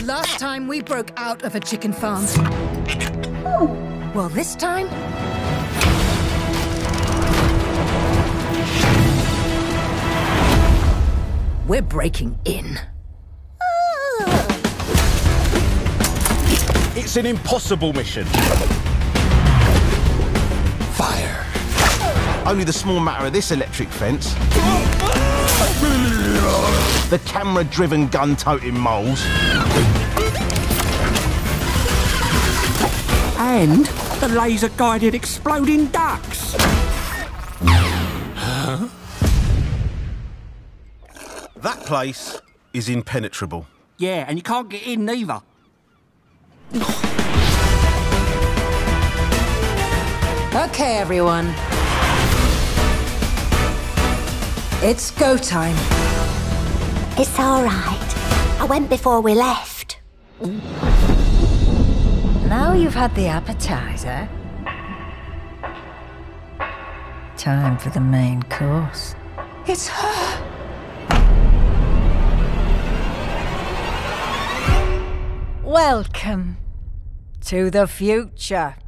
Last time we broke out of a chicken farm. Well, this time... we're breaking in. It's an impossible mission. Fire. Only the small matter of this electric fence. The camera-driven gun-toting moles. And the laser-guided exploding ducks. Huh? That place is impenetrable. Yeah, and you can't get in neither. Okay, everyone. It's go time. It's all right. I went before we left. Now you've had the appetizer. Time for the main course. It's her. Welcome to the future.